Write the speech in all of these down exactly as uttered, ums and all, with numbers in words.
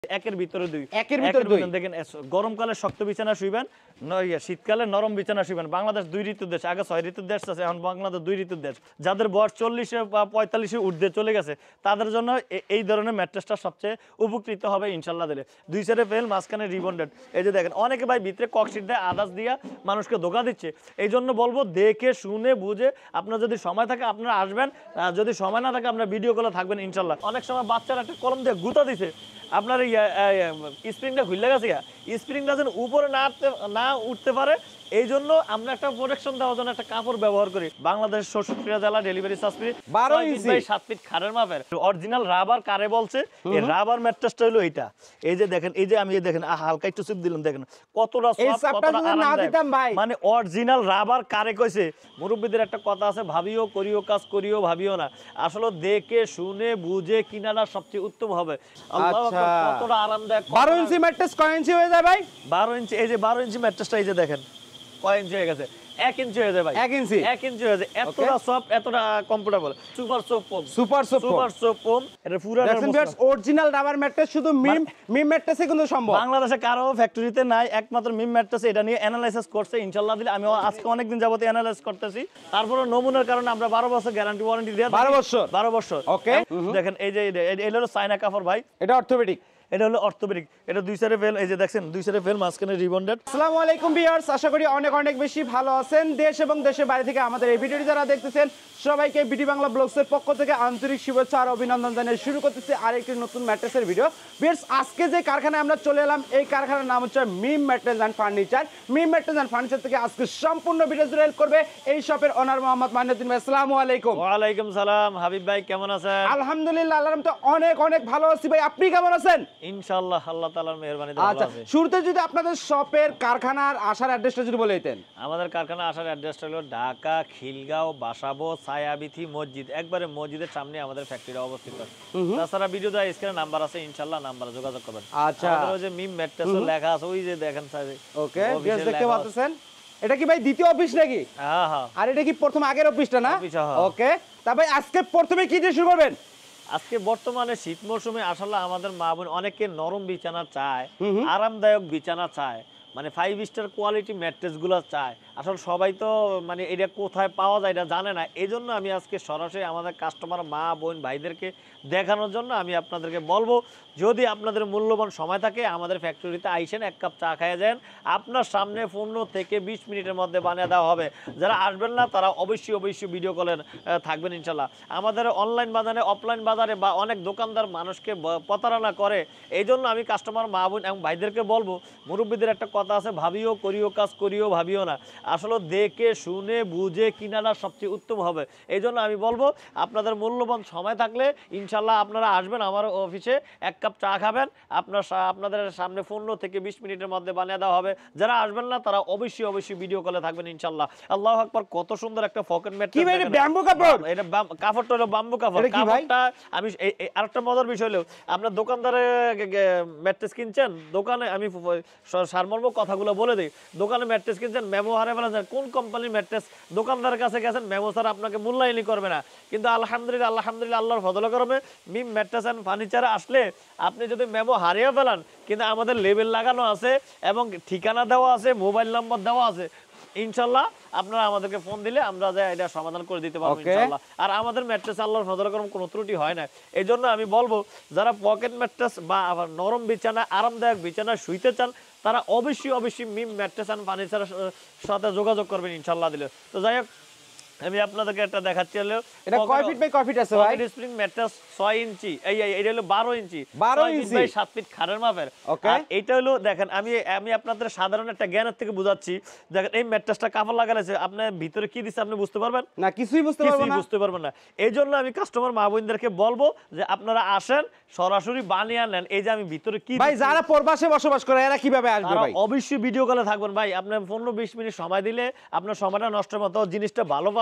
একের ভিতরে দুই একের ভিতরে দুই দেখেন গরমকালে শক্ত বিছানা শুইবেন শীতকালে নরম বিছানা শুইবেন বাংলাদেশ দুই ঋতুর দেশ আগে ছয় ঋতুর দেশ আছে এখন বাংলাদেশ দুই ঋতুর দেশ যাদের বয়স চল্লিশে বা পঁয়তাল্লিশে ঊর্ধ্বে চলে গেছে তাদের জন্য এই ধরনের ম্যাট্রেসটা সবচেয়ে উপকৃত হবে ইনশাল্লাহ দিলে দুই সাইডে ফেল মাঝখানে রিবন্ডেড এই যে দেখেন অনেকে ভাই ভিতরে ককশিট দেয় আদার্স দিয়া মানুষকে ধোকা দিচ্ছে এই জন্য বলবো দেখে শুনে বুঝে আপনার যদি সময় থাকে আপনারা আসবেন যদি সময় না থাকে আপনারা ভিডিও কলে থাকবেন ইনশাল্লাহ অনেক সময় বাচ্চারা একটা কলম দিয়ে গুঁতা দিছে আপনার স্প্রিংটা খুলে গেছে স্প্রিংটা যেন উপরে না না উঠতে পারে এই জন্য আমরা একটা প্রোটেকশন দেওয়ার জন্য একটা কাপড় ব্যবহার করি বাংলাদেশ ষষ্ঠীরা জেলা ডেলিভারি সার্ভিস বারো ইঞ্চি বাই সাত ফিট খাড়ের মাপের অরিজিনাল রাবার কারে বলছে এই রাবার ম্যাট্রেসটা হলো এটা এই যে দেখেন এই যে আমি দেখেন হালকা একটু চিপ দিলাম দেখেন কতটা সফট কতটা আরামদায়ক মানে অরিজিনাল রাবার কারে কইছে মুরব্বিদের একটা কথা আছে ভাবিও করিও কাজ করিও ভাবিও না আসলে দেখে শুনে বুঝে কিনাটা সবচেয়ে উত্তম হবে আল্লাহু আকবার কতটা আরামদায়ক বারো ইঞ্চি ম্যাট্রেস কয় ইঞ্চি হয়ে যায় ভাই বারো ইঞ্চি এই যে বারো ইঞ্চি ম্যাট্রেসটা এই যে দেখেন কয় ইঞ্চি হয়ে গেছে এক ইঞ্চি হয়ে যায় ভাই এক ইঞ্চি এক ইঞ্চি হয়ে যায় এতটা সফট এতটা comfortable super soft foam super soft super soft foam এটা পুরো অরিজিনাল রাবার ম্যাট্রেস শুধু মিম মিম ম্যাট্রেসে কিন্তু সম্ভব বাংলাদেশে কারো ফ্যাক্টরিতে নাই একমাত্র মিম ম্যাট্রেস এটা নিয়ে অ্যানালাইসিস করছে ইনশাআল্লাহ দিলে আমি আজকে অনেক দিন যাবত অ্যানালাইজ করতেছি তারপরে নমুনার কারণে আমরা বারো বছর গ্যারান্টি ওয়ারেন্টি দেয়া বারো বছর বারো বছর ওকে দেখেন এই যে এটা হলো চায়না কাপড় ভাই এটা অর্থোপেডিক এটা হলো অর্থোপেডিক এটা দুই সাইডে ফেল এই যে দেখছেন দুই সাইডে ফেল মাঝখানে রিবন্ডেড আসসালামু আলাইকুম ভিউয়ার্স আশা করি অনেক অনেক বেশি ভালো আছেন দেশ এবং দেশের বাইরে থেকে আমাদের এই ভিডিওটি যারা দেখতেছেন সবাইকে বিডি বাংলা ব্লগসের পক্ষ থেকে আন্তরিক শুভেচ্ছা আর অভিনন্দন জানিয়ে শুরু করতেছি আরেকটি নতুন ম্যাট্রেসের ভিডিও ভিউয়ার্স আজকে যে কারখানায় আমরা চলে এলাম এই কারখানার নাম হচ্ছে Mim mattress and furniture Mim mattress and furniture থেকে আজকে সম্পূর্ণ ভিডিও জুড়ে হেল্প করবে এই শপের ওনার মোহাম্মদ মাইনুদ্দিন ভাই আসসালামু আলাইকুম ওয়া আলাইকুম সালাম হাবিব ভাই কেমন আছেন আলহামদুলিল্লাহ আল্লাহর রহমতে অনেক অনেক ভালো আছি ভাই আপনি কেমন আছেন ইনশাআল্লাহ আল্লাহ তাআলার মেহেরবানিতে ভালো আছি আচ্ছা শুরুতে যদি আপনাদের শপের কারখানার আসার অ্যাড্রেসটা যদি বলে দিতেন আমাদের কারখানা আসার অ্যাড্রেসটা হলো ঢাকা খিলগাঁও বাসাবো ছায়াবিথি মসজিদ একবারে মসজিদের সামনে আমাদের ফ্যাক্টরি অবস্থিত তাছাড়া ভিডিও দেওয়া স্ক্রিনে নাম্বার আছে ইনশাআল্লাহ নাম্বারে যোগাযোগ করবেন আচ্ছা আমাদের ওই যে মিম ম্যাট্রেস লেখা আছে ওই যে দেখেন স্যার ওকে ভিউয়ার্স দেখতে পাচ্ছেন এটা কি ভাই দ্বিতীয় অফিস নাকি হ্যাঁ হ্যাঁ আর এটা কি প্রথম আগের অফিসটা না ওকে তা ভাই আজকে প্রথমে কি দিয়ে শুরু করবেন আজকে বর্তমানে শীত মৌসুমে আসলে আমাদের মা বোন অনেকে নরম বিছানা চায় আরামদায়ক বিছানা চায় মানে ফাইভ স্টার কোয়ালিটি ম্যাট্রেস গুলো চায় আসলে সবাই তো মানে এটা কোথায় পাওয়া যায় এটা জানে না এই জন্য আমি আজকে সরাসরি আমাদের কাস্টমার মা বোন ভাইদেরকে দেখানোর জন্য আমি আপনাদেরকে বলবো যদি আপনাদের মূল্যবান সময় থাকে আমাদের ফ্যাক্টরিতে আইসেন এক কাপ চা খাইয়ে যান আপনার সামনে পনেরো থেকে বিশ মিনিটের মধ্যে বানিয়ে দেওয়া হবে যারা আসবেন না তারা অবশ্যই অবশ্যই ভিডিও কলের থাকবেন ইনশাল্লাহ আমাদের অনলাইন বাজারে অফলাইন বাজারে বা অনেক দোকানদার মানুষকে প্রতারণা করে এই জন্য আমি কাস্টমার মা বোন এবং ভাইদেরকে বলবো মুরব্বীদের একটা কথা আছে ভাবিও করিও কাজ করিও ভাবিও না আসলে দেখে শুনে বুঝে কিনাটা সবচেয়ে উত্তম হবে এই জন্য আমি বলবো আপনাদের মূল্যবান সময় থাকলে ইনশাল্লাহ আপনারা আসবেন আমার অফিসে এক কাপ চা খাবেন আপনার আপনাদের সামনে পনেরো থেকে বিশ মিনিটের মধ্যে বানিয়ে দেওয়া হবে যারা আসবেন না তারা অবশ্যই অবশ্যই ভিডিও কলে থাকবেন ইনশাল্লাহ আল্লাহু আকবার কত সুন্দর একটা পকেট ম্যাট কি ভাই এটা ব্যাম্বু কাপড় এটা কাপড়টা হলো বাম্বু কাপড় কাপড়টা আমি আরেকটা মজার বিষয় হলো আপনার দোকানদারে ম্যাট্রেস কিনছেন দোকানে আমি সারমর্ম কথাগুলো বলে দিই দোকানে ম্যাট্রেস কিনছেন মেমো হারে ফেলেছেন কোন কোম্পানির ম্যাট্রেস দোকানদারের কাছে গেছেন মেমো স্যার আপনাকে মূল্যায়নই করবে না কিন্তু আলহামদুলিল্লাহ আলহামদুলিল্লাহ আল্লাহর ফজল করমে মিম ম্যাট্রেস এন্ড ফার্নিচারে আসলে আপনি যদি মেমো হারিয়ে ফেলান কিন্তু আমাদের লেবেল লাগানো আছে এবং ঠিকানা দেওয়া আছে মোবাইল নম্বর দেওয়া আছে ইনশাআল্লাহ আপনারা আমাদেরকে ফোন দিলে আমরা যা এটা সমাধান করে দিতে পারবো ইনশাআল্লাহ আর আমাদের ম্যাট্রেস আল্লাহর ফজল করম কোনো ত্রুটি হয় না এইজন্য আমি বলবো যারা পকেট ম্যাট্রেস বা আবার নরম বিছানা আরামদায়ক বিছানা শুইতে চান তারা অবশ্যই অবশ্যই মিম ম্যাট্রেস এন্ড ফার্নিচারের সাথে যোগাযোগ করবেন ইনশাআল্লাহ দিলে তো যাই হোক আমি আপনাদেরকে একটা দেখাচ্ছি হলো এটা কয় ফিট বাই কয় ফিট আছে ভাই স্প্রিং ম্যাট্রেস ছয় ইঞ্চি এই এটা হলো বারো ইঞ্চি বারো ইঞ্চি বাই সাত ফিট খাড়ের মাপের আর এটা হলো দেখেন আমি আমি আপনাদের সাধারণ একটা জ্ঞানের থেকে বুঝাচ্ছি দেখেন এই ম্যাট্রেসটা কাপড় লাগালেছে আপনার ভিতরে কি দিছে আপনি বুঝতে পারবেন না কিছুই বুঝতে পারবেন না বুঝতে পারবেন না এইজন্য আমি কাস্টমার মা বোনদেরকে বলবো যে আপনারা আসেন সরাসরি বানিয়ে নেন এই যে আমি ভিতরে কি ভাই যারা প্রবাসে বসবাস করে এরা কিভাবে আসবে ভাই অবশ্যই ভিডিও কলে থাকবেন ভাই আপনি পনেরো বিশ মিনিট সময় দিলে আপনার সময়টা নষ্ট মতো জিনিসটা ভালো পাবেন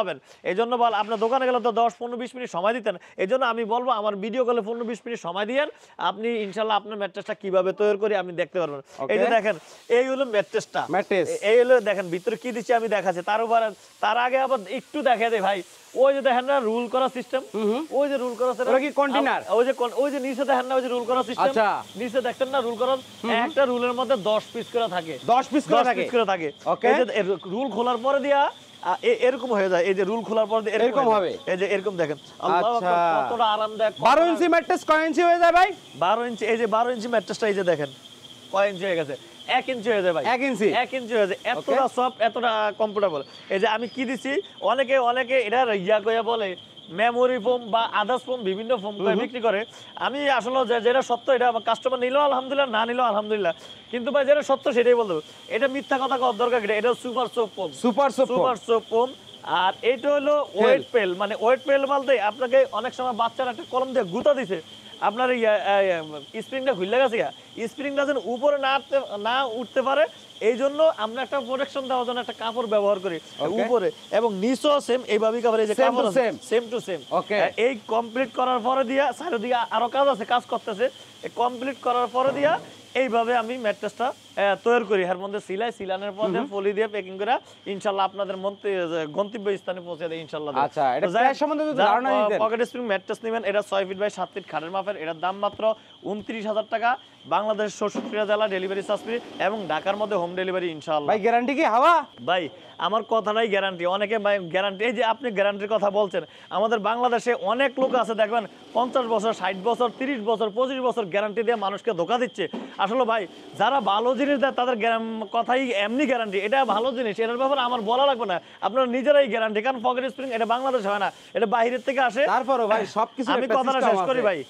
পাবেন। এই জন্য বল আপনার দোকানে গেলে তো দশ পনেরো বিশ মিনিট সময় দিতেন, এই জন্য আমি বলবো আমার ভিডিও কলে পনেরো বিশ মিনিট সময় দিয়েন, আপনি ইনশাল্লাহ আপনার ম্যাট্রেসটা কিভাবে তৈরি করি আপনি দেখতে পারবেন। এই যে দেখেন এই হলো ম্যাট্রেসটা, ম্যাট্রেস এই হলো দেখেন ভিতরে কি দিচ্ছি আমি দেখাচ্ছি। তার উপর তার আগে আবার একটু দেখা দেয় ভাই, ওই যে দেখেন না রুল করা সিস্টেম, ওই যে রুল করা ওটা কি কন্টেইনার? ওই যে ওই যে নিচে দেখেন না ওই যে রুল করা সিস্টেম, আচ্ছা নিচে দেখছেন না রুল করা, একটা রুলের মধ্যে দশ পিস করে থাকে, দশ পিস করে থাকে করে থাকে। ওকে, এই যে রুল খোলার পরে দিয়া এরকম হয়ে যায়, এই যে রুল খোলার পর এরকম হবে, এই যে এরকম দেখেন আল্লাহু আকবার কতটা আরামদায়ক। বারো ইঞ্চি ম্যাট্রেস কয় ইঞ্চি হয়ে যায় ভাই? বারো ইঞ্চি, এই যে বারো ইঞ্চি ম্যাট্রেসটা এই যে দেখেন কয় ইঞ্চি হয়ে গেছে, এক ইঞ্চি হয়ে যায় ভাই, এক ইঞ্চি এক ইঞ্চি হয়ে যায়, এতটা সফট এতটা কমফোর্টেবল। এই যে আমি কি দিছি, অনেকে অনেকে এটা ইয়া কইয়া বলে মেমোরি ফোম বা আদার্স ফোম বিভিন্ন ফোম করে বিক্রি করে। আমি আসলে যেটা সত্য এটা কাস্টমার নিলেও আলহামদুলিল্লাহ, না নিলেও আলহামদুলিল্লাহ, কিন্তু ভাই যেটা সত্য সেটাই বলবো, এটা মিথ্যা কথা কওয়ার দরকার এটা, এটা super soap foam, super soap super soap foam. আর এটা হলো ওয়েট পেল, মানে ওয়েট পেল বলতে আপনাকে অনেক সময় বাচ্চারা একটা কলম দিয়ে গুঁতা দিছে, আপনার স্প্রিংটা খুলে গেছে, স্প্রিংটা যেন উপরে না না উঠতে পারে, এই জন্য আমরা একটা প্রোটেকশন দেওয়ার জন্য একটা কাপড় ব্যবহার করি উপরে এবং নিচেও সেম এইভাবেই কাপড়, এই যে কাপড় সেম সেম টু সেম। এই কমপ্লিট করার পরে দিয়া সাইডে দিয়া আরো কাজ আছে, কাজ করতেছে, এই কমপ্লিট করার পরে দিয়া এইভাবে আমি ম্যাট্রেসটা তৈরি করি, এর মধ্যে সিলাই সিলানের পর ফলি দিয়ে প্যাকিং করে ইনশাআল্লাহ আপনাদের গন্তব্য স্থানে পৌঁছে দেয় ইনশাআল্লাহ। আচ্ছা, এটা প্রাইস সম্বন্ধে যদি ধারণা দিতেন। পকেট স্প্রিং ম্যাট্রেস নেবেন, এটা ছয় ফিট বাই সাত ফিট খাটের মাপের, এটার দাম মাত্র উনত্রিশ হাজার টাকা, বাংলাদেশ ষষ্ঠটা জেলা ডেলিভারি চার্জ ফ্রি এবং ঢাকার মধ্যে হোম ডেলিভারি ইনশাআল্লাহ। ভাই গ্যারান্টি কি হাওয়া? ভাই আমার কথাটাই গ্যারান্টি, অনেকে ভাই গ্যারান্টি, এই যে আপনি গ্যারান্টির কথা বলছেন, আমাদের বাংলাদেশে অনেক লোক আছে দেখবেন পঞ্চাশ বছর ষাট বছর তিরিশ বছর পঁচিশ বছর গ্যারান্টি দিয়ে মানুষকে ধোকা দিচ্ছে। আসলে ভাই যারা ভালো জিনিস দেয় তাদের কথাই এমনি গ্যারান্টি, এটা ভালো জিনিস, এটার ব্যাপারে আমার বলা লাগবে না, আপনারা নিজেরাই গ্যারান্টি, কারণ পকেট স্প্রিং এটা বাংলাদেশ হয় না, এটা বাইরের থেকে আসে। তারপরও ভাই সবকিছু আমি কথাটা শেষ করি ভাই,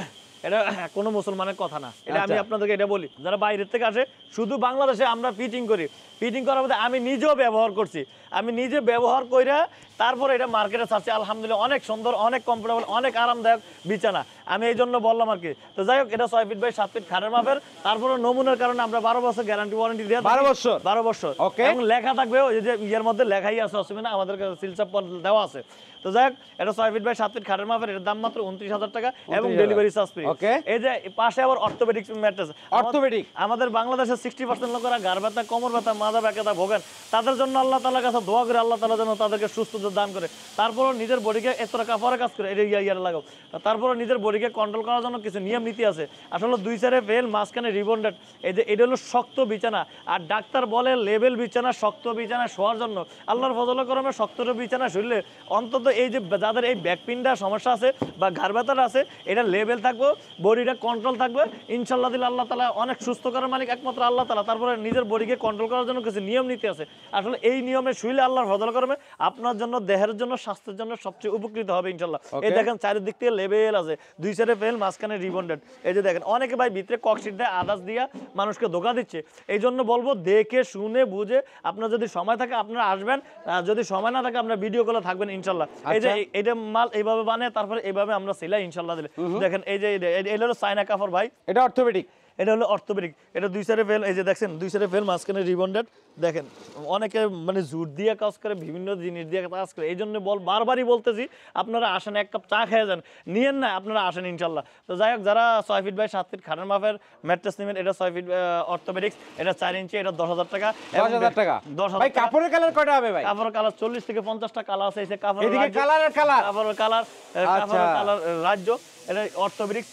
এটা কোনো মুসলমানের কথা না, এটা আমি আপনাদেরকে এটা বলি, যারা বাইরের থেকে আসে, শুধু বাংলাদেশে আমরা ফিটিং করি, ফিটিং করার মধ্যে আমি নিজেও ব্যবহার করছি, আমি নিজে ব্যবহার করে তারপরে এটা মার্কেটে ছাড়ছি, আলহামদুলিল্লাহ অনেক সুন্দর, অনেক কমফোর্টেবল, অনেক আরামদায়ক বিছানা, আমি এই জন্য বললাম আর কি। তো যাই হোক, এটা ছয় ফিট বাই সাত ফিট খাটের মাপের, তারপরে নমুনার কারণে আমরা বারো বছর গ্যারান্টি ওয়ারেন্টি দিয়ে বারো বছর বারো বছর এবং লেখা থাকবে ওই যে ইয়ের মধ্যে লেখাই আছে, অসুবিধা আমাদের সিলচাপ দেওয়া আছে। তো যাই হোক, এটা ছয় ফিট বাই সাত ফিট খাটের মাপের, এর দাম মাত্র উনত্রিশ হাজার টাকা এবং ডেলিভারি চার্জ ফ্রি। এই যে পাশে আবার অর্থোপেডিক ম্যাট্রেস, অর্থোপেডিক আমাদের বাংলাদেশের সিক্সটি পার্সেন্ট লোকেরা ঘাড় ব্যথা কোমর ব্যথা মাজা ব্যথা ভোগেন, তাদের জন্য আল্লাহ তাআলার কাছে দোয়া করে আল্লাহ তাআলা যেন তাদেরকে সুস্থতা দান করে, তারপরও নিজের বডিকে এতটা কাপড়ে কাজ করে এটা ইয়া ইয়ার লাগাও, তারপরও নিজের বডিকে কন্ট্রোল করার জন্য কিছু নিয়ম নীতি আছে। আসলে দুই সাইডে ফেল, মাঝখানে রিবন্ডেড, এই যে এটা হলো শক্ত বিছানা, আর ডাক্তার বলে লেভেল বিছানা, শক্ত বিছানা শোয়ার জন্য, আল্লাহর ফজল করমে শক্ত বিছানা শুইলে অন্তত এই যে যাদের এই ব্যাকপিনটা সমস্যা আছে বা ঘাড় ব্যথাটা আছে, এটা লেভেল থাকবে, বডিটা কন্ট্রোল থাকবে ইনশাআল্লাহ দিলে আল্লাহ তাআলা অনেক সুস্থ করার মালিক একমাত্র আল্লাহ তাআলা। তারপরে নিজের বডিকে কন্ট্রোল করার জন্য কিছু নিয়ম নীতি আছে, আসলে এই নিয়মে শুইলে আল্লাহর ফজল করমে আপনার জন্য, দেহের জন্য, স্বাস্থ্যের জন্য সবচেয়ে উপকৃত হবে ইনশাআল্লাহ। এই দেখেন চারিদিক থেকে লেভেল আছে, দুই সাইডে ফেল, মাঝখানে রিবন্ডেড, এই যে দেখেন অনেকে ভাই ভিতরে ককশিট দেয় আদার্স দিয়া মানুষকে ধোকা দিচ্ছে। এই জন্য বলবো দেখে শুনে বুঝে আপনার যদি সময় থাকে আপনারা আসবেন, যদি সময় না থাকে আপনারা ভিডিও কলে থাকবেন ইনশাআল্লাহ। এই যে এটা মাল এইভাবে বানায় তারপরে এইভাবে আমরা সেলাই ইনশাআল্লাহ দিলে দেখেন, এই যে এটা হলো চায়না কাপড় ভাই, এটা অর্থোপেডিক, এটা হলো অর্থোপেডিক, এটা দুই সাইডে ফেল, এই যে দেখছেন দুই সাইডে ফেল, মাঝখানে রিবন্ডেড, দেখেন অনেকে মানে জুট দিয়ে কাজ করে, বিভিন্ন জিনিস দিয়ে কাজ করে, এই জন্য বল বারবারই বলতেছি আপনারা আসেন, এক কাপ চা খেয়ে যান, নিয়েন না আপনারা আসেন ইনশাআল্লাহ। তো যাই হোক, যারা ছয় ফিট বাই সাত ফিট খাটের মাপের ম্যাট্রেস নেবেন, এটা ছয় ফিট অর্থোপেডিক্স, এটা চার ইঞ্চি, এটা দশ হাজার টাকা। দশ হাজার টাকা দশ হাজার। ভাই কাপড়ের কালার কয়টা হবে ভাই? কাপড়ের কালার চল্লিশ থেকে পঞ্চাশটা কালার আছে, এই যে কাপড়ের এদিকে কালারের কালার, কাপড়ের কালার, কাপড়ের কালার রাজ্য, এটা অর্থোপেডিক্স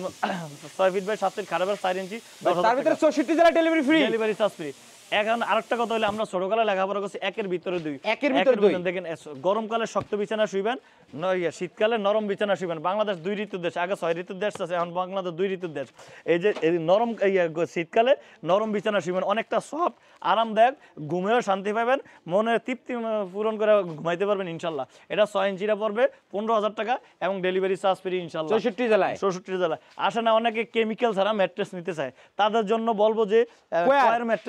ছয় ফিট বাই সাত ফিট খাটের চার ইঞ্চি, তার ভিতরে চৌষট্টি জেলা delivery free, delivery charge free. এখন আরেকটা কথা হলো, আমরা ছোটকালে লেখাপড়া করছি একের ভিতরে দুই, একের ভিতরে দুই। দেখেন গরমকালে শক্ত বিছানা শুইবেন, শীতকালে নরম বিছানা শুইবেন। বাংলাদেশ দুই ঋতুর দেশ, আগে ছয় ঋতুর দেশ আছে, এখন বাংলাদেশ দুই ঋতুর দেশ। এই যে নরম শীতকালে নরম বিছানা শুইবেন, অনেকটা সফট আরামদায়ক, ঘুমেও শান্তি পাবেন, মনের তৃপ্তি পূরণ করে ঘুমাইতে পারবেন ইনশাল্লাহ। এটা ছয় ইঞ্চিটা পড়বে পনেরো হাজার টাকা এবং ডেলিভারি চার্জ ফ্রি ইনশাল্লাহ, চৌষট্টি জেলায় চৌষট্টি জেলায় আসে না। অনেকে কেমিক্যাল ছাড়া ম্যাট্রেস নিতে চায়, তাদের জন্য বলবো যে কয়ার ম্যাট্রেস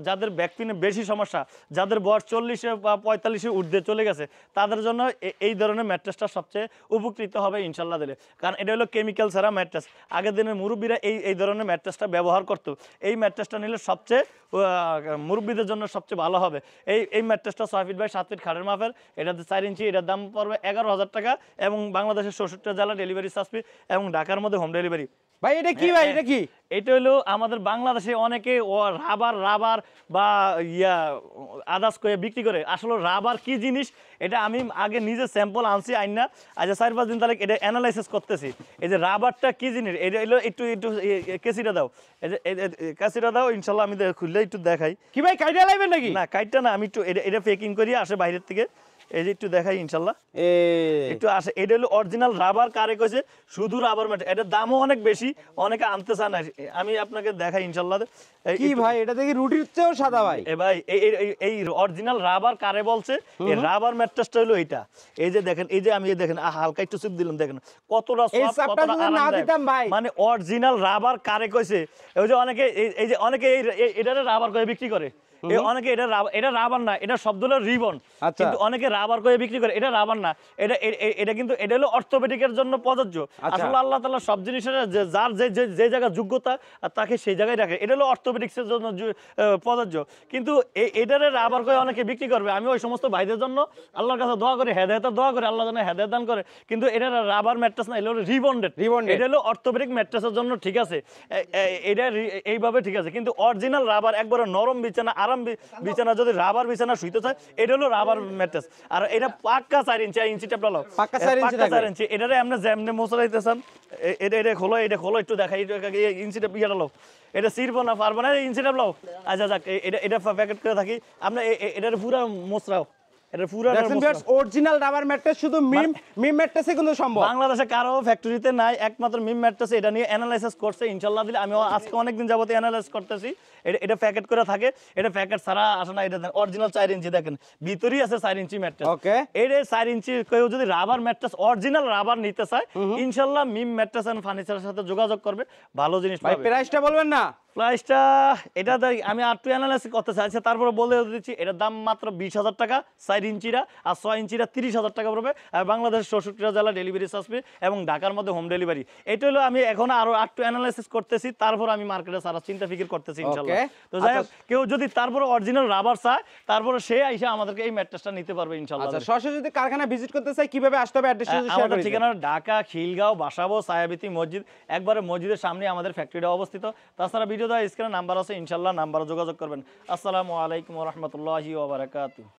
যাদের ব্যাক পেনে বেশি সমস্যা, যাদের বয়স চল্লিশে বা পঁয়তাল্লিশে ঊর্ধ্বে চলে গেছে, তাদের জন্য এ- এই ধরনের ম্যাট্রেসটা সবচেয়ে উপকৃত হবে ইনশাল্লাহ দিলে। কারণ এটা হলো কেমিক্যাল ছাড়া ম্যাট্রেস। আগের দিনের মুরব্বীরা এই এই ধরনের ম্যাট্রেসটা ব্যবহার করতো। এই ম্যাট্রেসটা নিলে সবচেয়ে আহ, মুরব্বীদের জন্য সবচেয়ে ভালো হবে। এই এই ম্যাট্রেসটা ছয় ফিট বাই সাত ফিট খাটের মাপের, এটাতে চার ইঞ্চি, এটার দাম পড়বে এগারো হাজার টাকা এবং বাংলাদেশের চৌষট্টি জেলা ডেলিভারি চার্জ ফ্রি এবং ঢাকার মধ্যে হোম ডেলিভারি। ভাই এটা কি ভাই, এটা কি? এটা হলো আমাদের বাংলাদেশে অনেকে ও রাবার রাবার বা ইয়া আদার্স করে বিক্রি করে। আসলে রাবার কি জিনিস এটা আমি আগে নিজে স্যাম্পল আনছি আইনা, আজ চার পাঁচ দিন তাহলে এটা অ্যানালাইসিস করতেছি। এই যে রাবারটা কি জিনিস, এটা হলো একটু একটু কেসিটা দাও, এই যে কেসিটা দাও, ইনশাল্লাহ আমি দে- খুললে একটু দেখাই। কি ভাই কাইটা লাইবেন নাকি? না কাইটটা না, আমি একটু এটা এটা প্যাকিং করি আসে বাইরের থেকে, এই যে একটু দেখাই ইনশাল্লাহ এ একটু আসে। এটা হলো অরিজিনাল রাবার, কারে কইছে শুধু রাবার ম্যাট, এটার দামও অনেক বেশি, অনেকে আনতে চায় না। আমি আপনাকে দেখাই ইনশাল্লাহ। এই- কি একটু- ভাই এটা দেখি রুটির চেয়েও সাদা ভাই। এ ভাই এই- এই- এই- এই অরিজিনাল রাবার কারে বলছে, এই রাবার ম্যাট্রেসটা হলো এইটা। এই যে দেখেন, এই যে আমি এই দেখেন আহ, হালকা একটু চিপ দিলাম, দেখেন কতটা এই soft, চাপটা কতটা যদি না আরামদায়ক। দিতাম ভাই। মানে অরিজিনাল রাবার কারে কইছে, ওই যে অনেকে এই- এই যে অনেকে এই- এই- এটারে রাবার করে বিক্রি করে। এই অনেকে এটা রাবার, এটা রাবার না, এটা শব্দ হলো রিবন। আচ্ছা। কিন্তু অনেকে রাবার করে বিক্রি করে, এটা রাবার না, এটা এ- এ- এটা কিন্তু এটা হলো অর্থোপেডিকের জন্য প্রযোজ্য। আচ্ছা। আসলে আল্লাহ তাআলা সব জিনিসের যে- যার যে যে- যে জায়গায় যোগ্যতা আর তাকে সেই জায়গায় রাখে। এটা হলো অর্থোপেডিক্সের জন্য জু- আহ, প্রযোজ্য। কিন্তু এ- এটারে রাবার করে অনেকে বিক্রি করবে। আমি ওই সমস্ত ভাইদের জন্য আল্লাহর কাছে দোয়া করি, হেদায়েতের দোয়া করে, আল্লাহ যেন হেদায়েত দান করে। কিন্তু এটা রাবার ম্যাট্রেস না, এটা হলো রিবন্ডেড। Rebonded। এটা হলো অর্থোপেডিক ম্যাট্রেসের জন্য ঠিক আছে, এ- এ- এটা রি- এইভাবে ঠিক আছে। কিন্তু অরিজিনাল রাবার একবারে নরম বিছানা, আরাম বি- বিছানা, যদি রাবার বিছানা শুইতে চায়, এটা হলো রাবার ম্যাট্রেস। আর এটা পাক্কা চার ইঞ্চি, আর ইঞ্চি টেপলা লাও, পাক্কা চার ইঞ্চি পাক্কা চার থাকবে। ইঞ্চি। এটারে আপনি যেমনে মোচড়াইতেছেন, এ- এটা এটা খোলো, এটা খোলো, একটু দেখাই, ইঞ্চি টেপ ইয়েটা লাও, এটা সিরবো না পারবো না, ইঞ্চি টেপ লাও। আচ্ছা যাক, এ- এটা এটা প্যাকেট করে থাকি, আপনি এ- এ- এটার পুরা মোচড়াও, এটা পুরা দেখছেন ভিউয়ার্স, অরিজিনাল রাবার ম্যাট্রেস শুধু মিম মিম ম্যাট্রেসে কিন্তু সম্ভব। বাংলাদেশে কারো ফ্যাক্টরিতে নাই, একমাত্র মিম ম্যাট্রেসে এটা নিয়ে অ্যানালাইসিস করছে ইনশাল্লাহ দিলে। আমি আজকে অনেকদিন যাবত অ্যানালাইজ করতেছি। এটা এটা প্যাকেট করে থাকে, এটা প্যাকেট ছাড়া আসে না। এটা অরিজিনাল চার ইঞ্চি, দেখেন ভিতরেই আছে চার ইঞ্চি ম্যাট্রেস। Okay. এটা চার ইঞ্চি, কেউ যদি রাবার ম্যাট্রেস অরিজিনাল রাবার নিতে চায়, ইনশাল্লাহ মিম ম্যাট্রেস এন্ড ফার্নিচারের সাথে যোগাযোগ করবে, ভালো জিনিস ভাই পাবে। প্রাইসটা বলবেন না? প্রাইসটা এটা দেখ, আমি আর টু অ্যানালাইসিস করতে চাইছি, তারপরে বলে দিচ্ছি এটার দাম মাত্র বিশ হাজার টাকা চার ইঞ্চিরা, আর ছয় ইঞ্চিরা তিরিশ হাজার টাকা পড়বে। আর বাংলাদেশের চৌষট্টিটা জেলা ডেলিভারি চার্জ ফ্রি এবং ঢাকার মধ্যে হোম ডেলিভারি। এটা হলো আমি এখন আরো আর টু অ্যানালাইসিস করতেছি, তারপর আমি মার্কেটে সারা চিন্তা ফিকির করতেছি ইনশাল্লাহ। Okay. তো যাই হোক, কেউ যদি তারপরে অরিজিনাল রাবার চায়, তারপরে সে আইসা আমাদেরকে এই ম্যাট্রেসটা নিতে পারবে ইনশাল্লাহ। আচ্ছা সরাসরি যদি কারখানা ভিজিট করতে চাই কিভাবে আসতে হবে, অ্যাড্রেসটা শেয়ার আমাদের করে ঠিকানা ঢাকা খিলগাঁও বাসাবো ছায়াবীথি মসজিদ, একবারে মসজিদের সামনে আমাদের ফ্যাক্টরিটা অবস্থিত। তাছাড়া ভিডিও দেওয়া স্ক্রিনে নাম্বার আছে, ইনশাল্লাহ নাম্বারে যোগাযোগ করবেন। আসসালামু আলাইকুম ওয়া রাহমাতুল্লাহি ওয়া বারাকাতুহু।